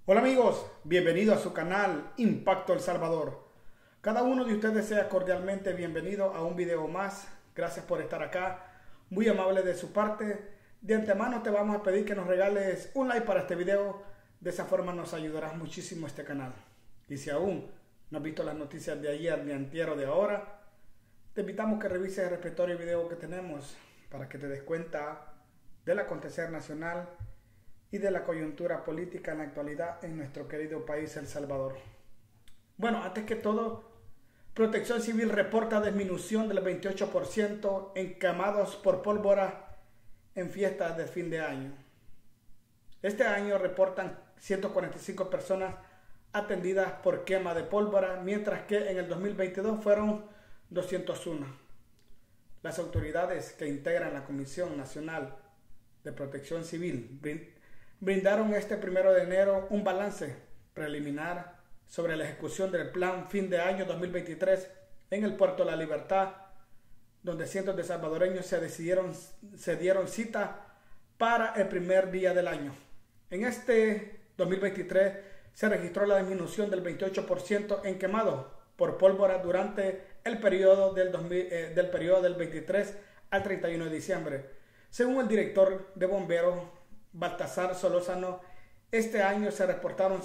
Hola amigos, bienvenido a su canal Impacto El Salvador. Cada uno de ustedes sea cordialmente bienvenido a un video más. Gracias por estar acá, muy amable de su parte. De antemano te vamos a pedir que nos regales un like para este video. De esa forma nos ayudarás muchísimo a este canal. Y si aún no has visto las noticias de ayer, ni antier o de ahora, te invitamos que revises el respectivo video que tenemos para que te des cuenta del acontecer nacional y de la coyuntura política en la actualidad en nuestro querido país El Salvador. Bueno, antes que todo, Protección Civil reporta disminución del 28% en quemados por pólvora en fiestas de fin de año. Este año reportan 145 personas atendidas por quema de pólvora, mientras que en el 2022 fueron 201. Las autoridades que integran la Comisión Nacional de Protección Civil brindaron este 1 de enero un balance preliminar sobre la ejecución del plan fin de año 2023 en el Puerto La Libertad, donde cientos de salvadoreños se dieron cita para el primer día del año. En este 2023 se registró la disminución del 28% en quemados por pólvora durante el periodo del 23 al 31 de diciembre. Según el director de bomberos, Baltasar Solórzano, este año se reportaron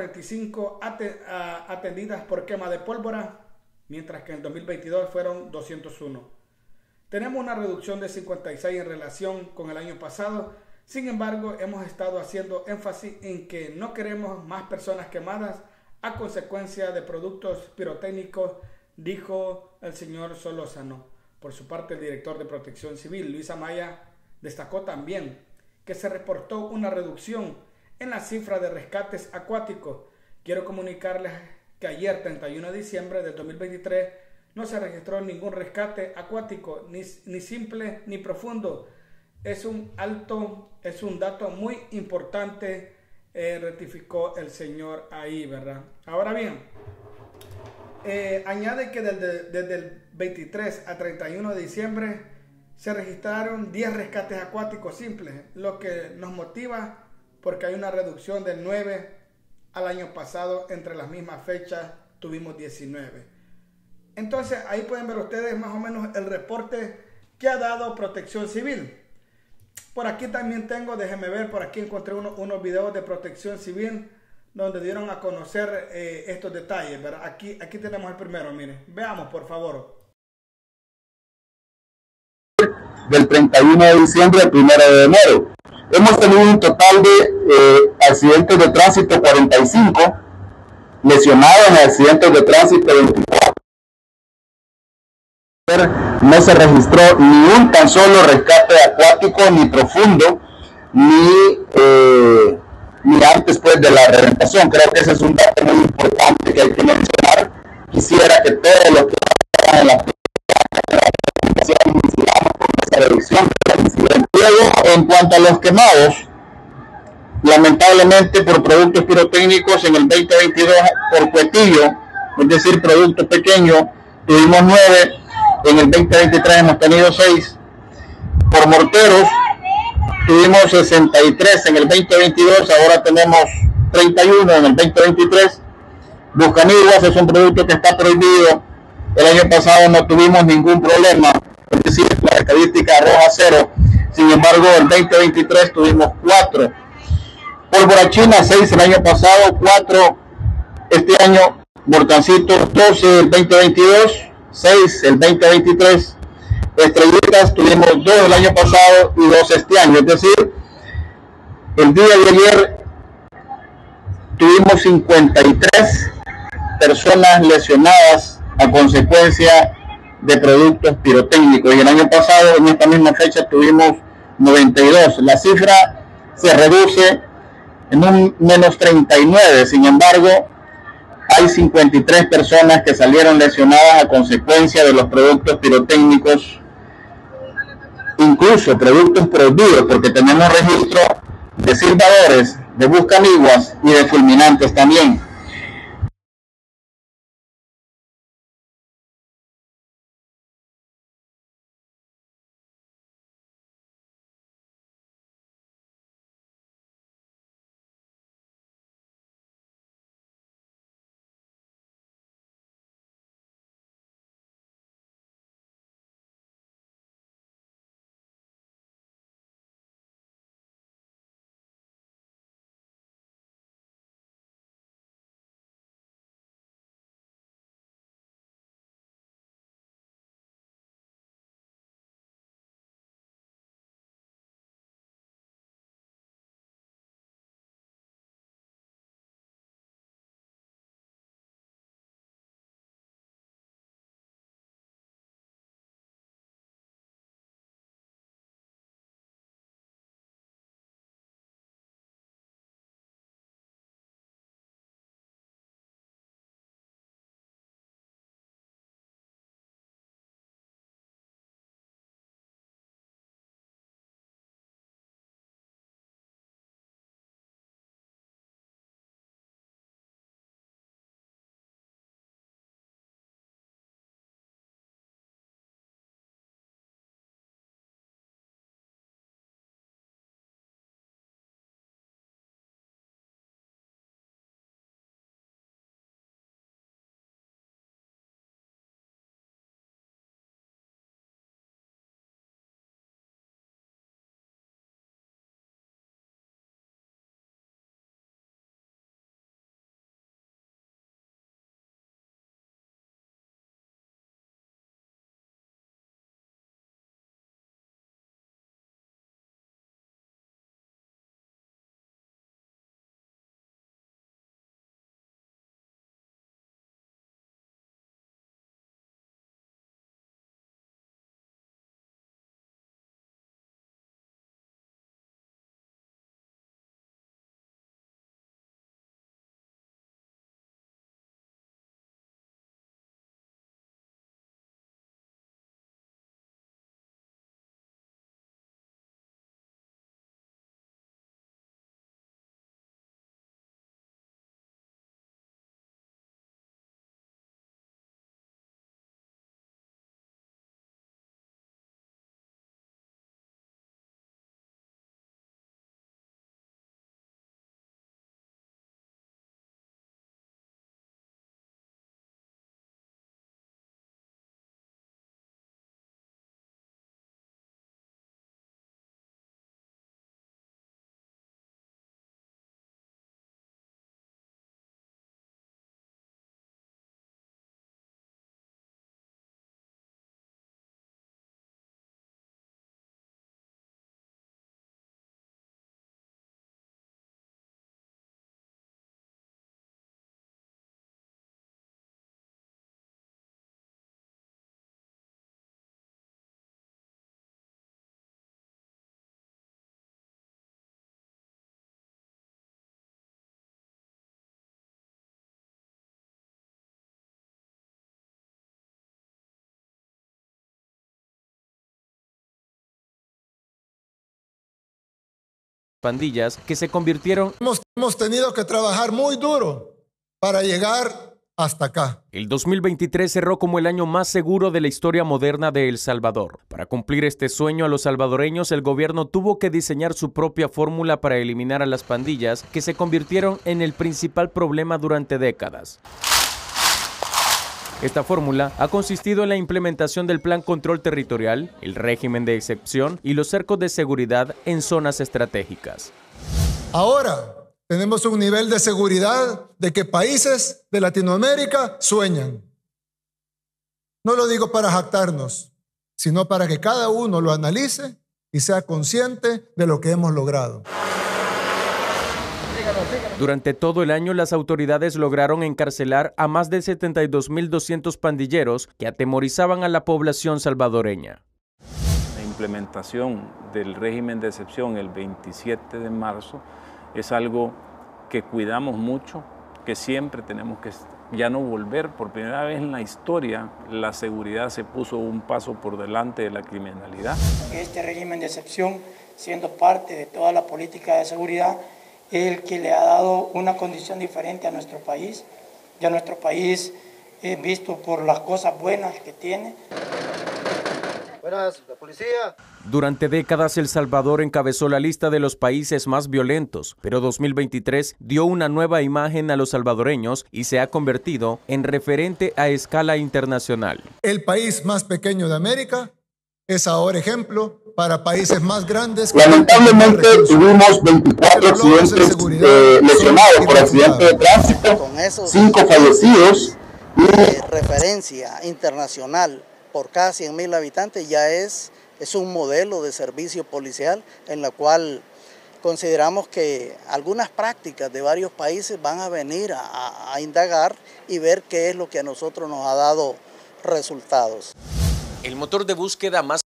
145 atendidas por quema de pólvora, mientras que en el 2022 fueron 201. Tenemos una reducción de 56 en relación con el año pasado. Sin embargo, hemos estado haciendo énfasis en que no queremos más personas quemadas a consecuencia de productos pirotécnicos, dijo el señor Solórzano. Por su parte, el director de Protección Civil, Luis Amaya, destacó también que se reportó una reducción en la cifra de rescates acuáticos. Quiero comunicarles que ayer, 31 de diciembre del 2023, no se registró ningún rescate acuático, ni simple ni profundo. Es un dato muy importante, rectificó el señor ahí, ¿verdad? Ahora bien, añade que desde el 23 a 31 de diciembre se registraron 10 rescates acuáticos simples, lo que nos motiva porque hay una reducción del 9 al año pasado. Entre las mismas fechas tuvimos 19. Entonces ahí pueden ver ustedes más o menos el reporte que ha dado Protección Civil. Por aquí también tengo, déjenme ver, por aquí encontré unos videos de Protección Civil donde dieron a conocer estos detalles, ¿verdad? Aquí tenemos el primero, miren, veamos por favor. Del 31 de diciembre al 1 de enero. Hemos tenido un total de accidentes de tránsito 45, lesionados en accidentes de tránsito 24. No se registró ni un tan solo rescate acuático, ni profundo, ni antes pues de la reventación. Creo que ese es un dato muy importante que hay que mencionar. Quisiera que todos los que están en la reducción. Luego, en cuanto a los quemados, lamentablemente por productos pirotécnicos en el 2022 por cuetillo, es decir, productos pequeños, tuvimos 9, en el 2023 hemos tenido 6, por morteros tuvimos 63 en el 2022, ahora tenemos 31 en el 2023. Buscaniguas es un producto que está prohibido, el año pasado no tuvimos ningún problema, es decir, la estadística arroja 0. Sin embargo, el 2023 tuvimos 4. Pólvora china 6 el año pasado, 4 este año. Volcancitos 12 el 2022, 6 el 2023. Estrellitas tuvimos 2 el año pasado y 2 este año. Es decir, el día de ayer tuvimos 53 personas lesionadas a consecuencia de productos pirotécnicos, y el año pasado en esta misma fecha tuvimos 92. La cifra se reduce en un menos 39. Sin embargo, hay 53 personas que salieron lesionadas a consecuencia de los productos pirotécnicos, incluso productos prohibidos, porque tenemos registro de silbadores, de buscaniguas y de fulminantes también. pandillas que se convirtieron. Hemos tenido que trabajar muy duro para llegar hasta acá. El 2023 cerró como el año más seguro de la historia moderna de El Salvador. Para cumplir este sueño a los salvadoreños, el gobierno tuvo que diseñar su propia fórmula para eliminar a las pandillas que se convirtieron en el principal problema durante décadas. Esta fórmula ha consistido en la implementación del Plan Control Territorial, el régimen de excepción y los cercos de seguridad en zonas estratégicas. Ahora tenemos un nivel de seguridad de que países de Latinoamérica sueñan. No lo digo para jactarnos, sino para que cada uno lo analice y sea consciente de lo que hemos logrado. Durante todo el año, las autoridades lograron encarcelar a más de 72.200 pandilleros que atemorizaban a la población salvadoreña. La implementación del régimen de excepción el 27 de marzo es algo que cuidamos mucho, que siempre tenemos que ya no volver. Por primera vez en la historia, la seguridad se puso un paso por delante de la criminalidad. Este régimen de excepción, siendo parte de toda la política de seguridad, es el que le ha dado una condición diferente a nuestro país. Ya nuestro país es visto por las cosas buenas que tiene. Buenas, la policía. Durante décadas, El Salvador encabezó la lista de los países más violentos, pero 2023 dio una nueva imagen a los salvadoreños y se ha convertido en referente a escala internacional. El país más pequeño de América es ahora ejemplo para países más grandes. Lamentablemente tuvimos 24 accidentes lesionados por accidente de tránsito, 5 fallecidos. Referencia internacional por cada 100.000 habitantes ya es un modelo de servicio policial en la cual consideramos que algunas prácticas de varios países van a venir a indagar y ver qué es lo que a nosotros nos ha dado resultados. El motor de búsqueda más...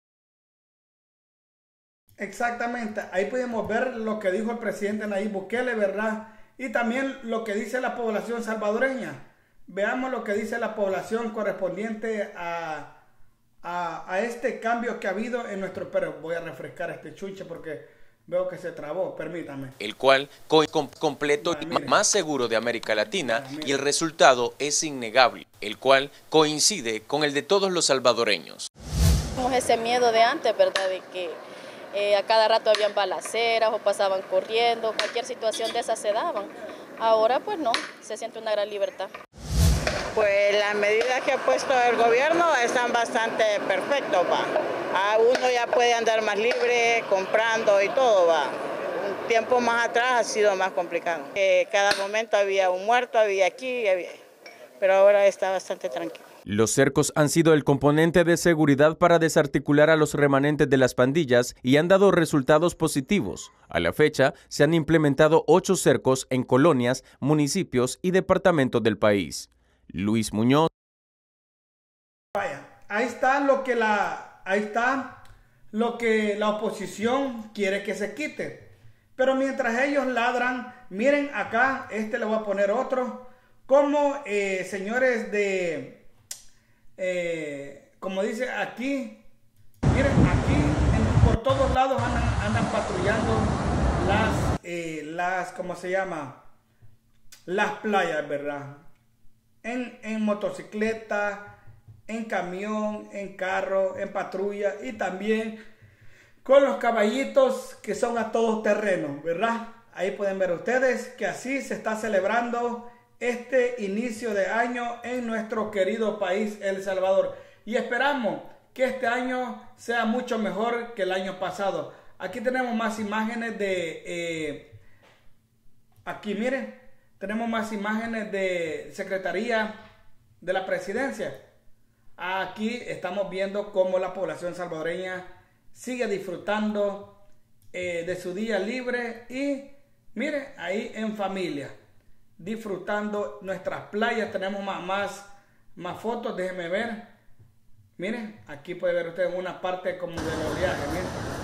Exactamente, ahí podemos ver lo que dijo el presidente Nayib Bukele, ¿verdad? Y también lo que dice la población salvadoreña. Veamos lo que dice la población correspondiente a este cambio que ha habido en nuestro... Pero voy a refrescar este chunche porque veo que se trabó, permítame. El cual completo y más seguro de América Latina, y el resultado es innegable, el cual coincide con el de todos los salvadoreños. Tenemos ese miedo de antes, ¿verdad? De que a cada rato habían balaceras o pasaban corriendo, cualquier situación de esas se daban. Ahora pues no, se siente una gran libertad. Pues las medidas que ha puesto el gobierno están bastante perfectas, va. Uno ya puede andar más libre, comprando y todo, va. Un tiempo más atrás ha sido más complicado. Cada momento había un muerto, había aquí, pero ahora está bastante tranquilo. Los cercos han sido el componente de seguridad para desarticular a los remanentes de las pandillas y han dado resultados positivos. A la fecha, se han implementado 8 cercos en colonias, municipios y departamentos del país. Luis Muñoz. Vaya, ahí está lo que la oposición quiere que se quite. Pero mientras ellos ladran, miren acá, le voy a poner otro, como señores de... como dice aquí, miren aquí por todos lados andan patrullando ¿cómo se llama? Las playas, ¿verdad? En motocicleta, en camión, en carro, en patrulla y también con los caballitos que son a todo terreno, ¿verdad? Ahí pueden ver ustedes que así se está celebrando este inicio de año en nuestro querido país, El Salvador. Y esperamos que este año sea mucho mejor que el año pasado. Aquí tenemos más imágenes de... aquí miren, tenemos más imágenes de Secretaría de la Presidencia. Aquí estamos viendo cómo la población salvadoreña sigue disfrutando de su día libre y miren, ahí en familia, disfrutando nuestras playas. Tenemos más fotos, déjenme ver. Miren, aquí puede ver ustedes una parte como del oleaje, miren.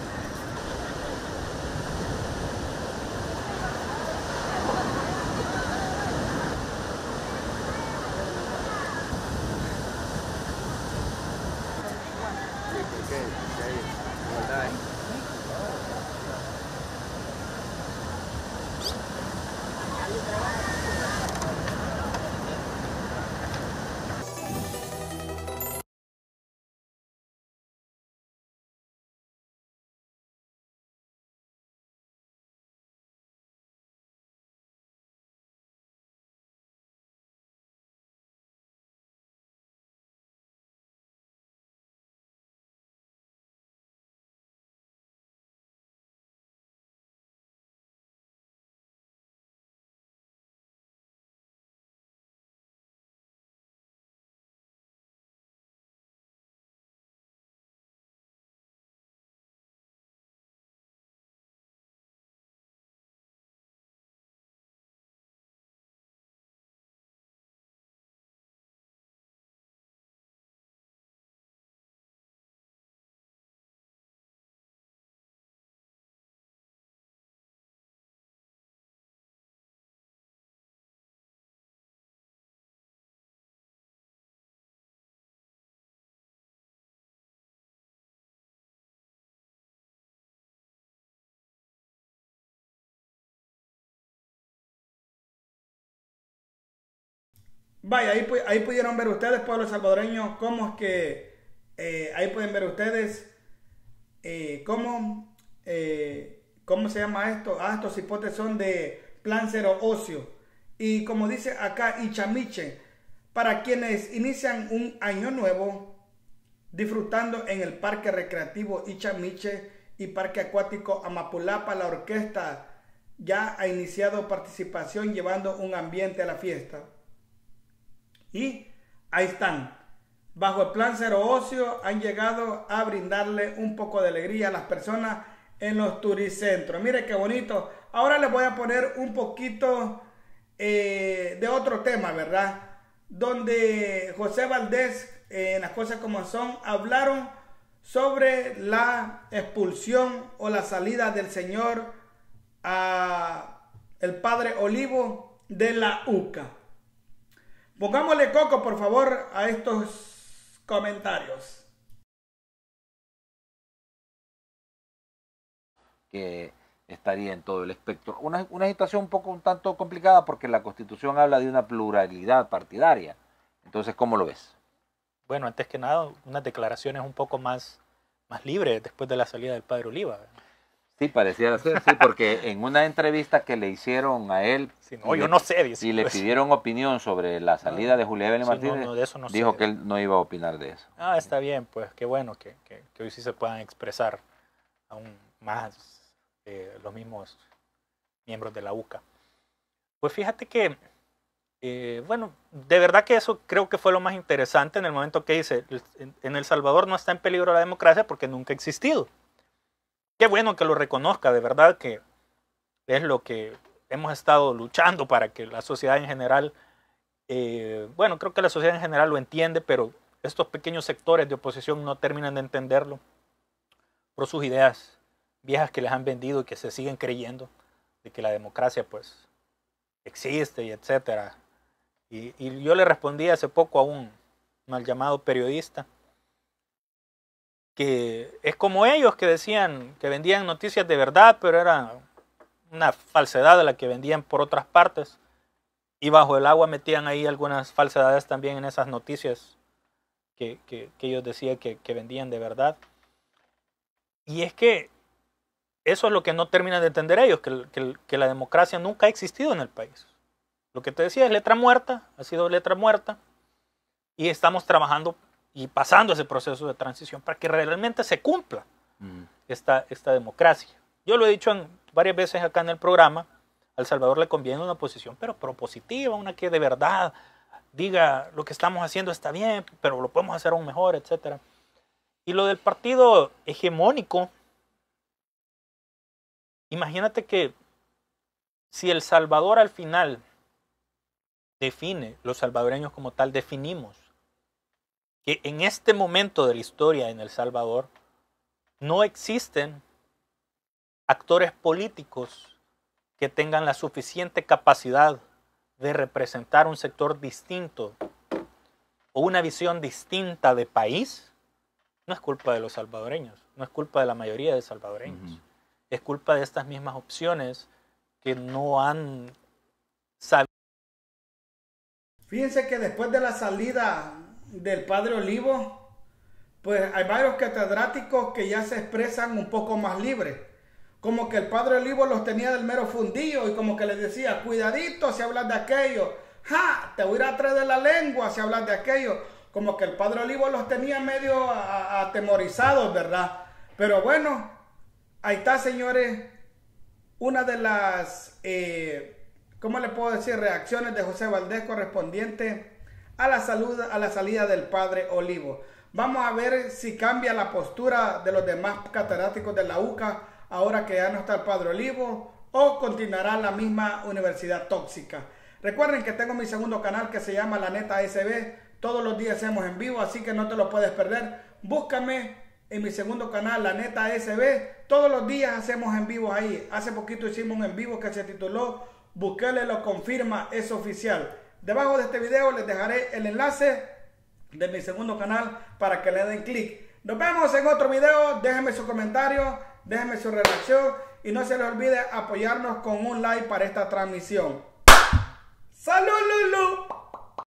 Vaya, ahí pudieron ver ustedes, pueblo salvadoreño, cómo es que ahí pueden ver ustedes cómo se llama esto. Estos hipotes son de Plan Cero Ocio. Y como dice acá Ichamiche, para quienes inician un año nuevo disfrutando en el Parque Recreativo Ichamiche y Parque Acuático Amapulapa, la orquesta ya ha iniciado participación llevando un ambiente a la fiesta. Y ahí están, bajo el Plan Cero Ocio, han llegado a brindarle un poco de alegría a las personas en los turicentros. Mire qué bonito. Ahora les voy a poner un poquito de otro tema, ¿verdad? Donde José Valdés, en Las Cosas Como Son, hablaron sobre la expulsión o la salida del señor el padre Olivo de la UCA. Pongámosle coco, por favor, a estos comentarios. Que estaría en todo el espectro. Una situación un tanto complicada porque la Constitución habla de una pluralidad partidaria. Entonces, ¿cómo lo ves? Bueno, antes que nada, unas declaraciones un poco más libres después de la salida del padre Oliva. Sí, pareciera ser, sí, porque en una entrevista que le hicieron a él, sí, no, yo no sé, dice, y le pidieron opinión sobre la salida de Julia Evelyn Martínez, de eso no dijo sé. Que él no iba a opinar de eso. Está bien, pues qué bueno que hoy sí se puedan expresar aún más los mismos miembros de la UCA. Pues fíjate que, bueno, de verdad que eso creo que fue lo más interesante en el momento que dice, en El Salvador no está en peligro la democracia porque nunca ha existido. Qué bueno que lo reconozca, de verdad que es lo que hemos estado luchando para que la sociedad en general, bueno, creo que la sociedad en general lo entiende, pero estos pequeños sectores de oposición no terminan de entenderlo por sus ideas viejas que les han vendido y que se siguen creyendo de que la democracia pues existe y etcétera. Y yo le respondí hace poco a un mal llamado periodista que es como ellos que decían que vendían noticias de verdad, pero era una falsedad de la que vendían por otras partes, y bajo el agua metían ahí algunas falsedades también en esas noticias que ellos decían que vendían de verdad. Y es que eso es lo que no terminan de entender ellos, que la democracia nunca ha existido en el país. Lo que te decía es letra muerta, ha sido letra muerta, y estamos trabajando y pasando ese proceso de transición para que realmente se cumpla esta democracia. Yo lo he dicho varias veces acá en el programa, a El Salvador le conviene una oposición, pero propositiva, una que de verdad diga lo que estamos haciendo está bien, pero lo podemos hacer aún mejor, etc. Y lo del partido hegemónico, imagínate que si El Salvador al final define, los salvadoreños como tal definimos, que en este momento de la historia en El Salvador no existen actores políticos que tengan la suficiente capacidad de representar un sector distinto o una visión distinta de país, no es culpa de los salvadoreños, no es culpa de la mayoría de salvadoreños, es culpa de estas mismas opciones que no han sabido. Fíjense que después de la salida del padre Olivo, pues hay varios catedráticos que ya se expresan un poco más libres. Como que el padre Olivo los tenía del mero fundillo y como que les decía, cuidadito si hablas de aquello, ¡ja! Te voy a ir atrás de la lengua si hablas de aquello. Como que el padre Olivo los tenía medio atemorizados, ¿verdad? Pero bueno, ahí está, señores, una de las, ¿cómo le puedo decir? Reacciones de José Valdés correspondiente a la salida del padre Olivo. Vamos a ver si cambia la postura de los demás catedráticos de la UCA ahora que ya no está el padre Olivo, o continuará la misma universidad tóxica. Recuerden que tengo mi segundo canal que se llama La Neta SB. Todos los días hacemos en vivo, así que no te lo puedes perder. Búscame en mi segundo canal, La Neta SB. Todos los días hacemos en vivo ahí. Hace poquito hicimos un en vivo que se tituló Bukele lo confirma, es oficial. Debajo de este video les dejaré el enlace de mi segundo canal para que le den clic. Nos vemos en otro video. Déjenme su comentario, déjenme su reacción y no se les olvide apoyarnos con un like para esta transmisión. ¡Salud, Lulu!